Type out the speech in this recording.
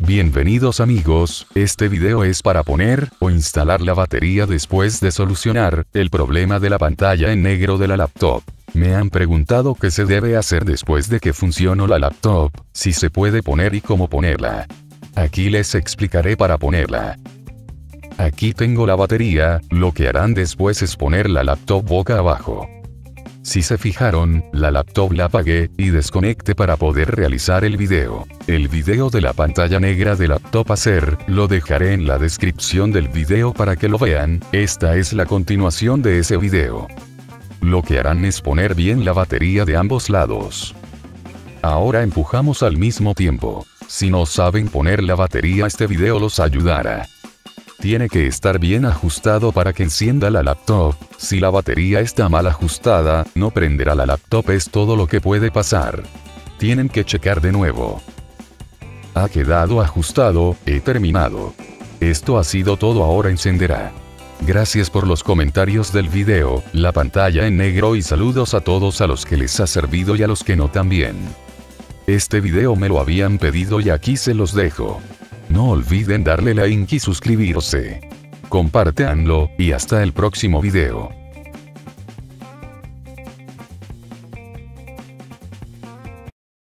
Bienvenidos amigos, este video es para poner o instalar la batería después de solucionar el problema de la pantalla en negro de la laptop. Me han preguntado qué se debe hacer después de que funcionó la laptop, si se puede poner y cómo ponerla. Aquí les explicaré para ponerla. Aquí tengo la batería, lo que harán después es poner la laptop boca abajo. Si se fijaron, la laptop la apagué y desconecté para poder realizar el video. El video de la pantalla negra de laptop hacer, lo dejaré en la descripción del video para que lo vean, esta es la continuación de ese video. Lo que harán es poner bien la batería de ambos lados. Ahora empujamos al mismo tiempo. Si no saben poner la batería, este video los ayudará. Tiene que estar bien ajustado para que encienda la laptop. Si la batería está mal ajustada, no prenderá la laptop, es todo lo que puede pasar. Tienen que checar de nuevo. Ha quedado ajustado, he terminado. Esto ha sido todo, ahora encenderá. Gracias por los comentarios del video, la pantalla en negro y saludos a todos a los que les ha servido y a los que no también. Este video me lo habían pedido y aquí se los dejo. No olviden darle like y suscribirse. Compártanlo, y hasta el próximo video.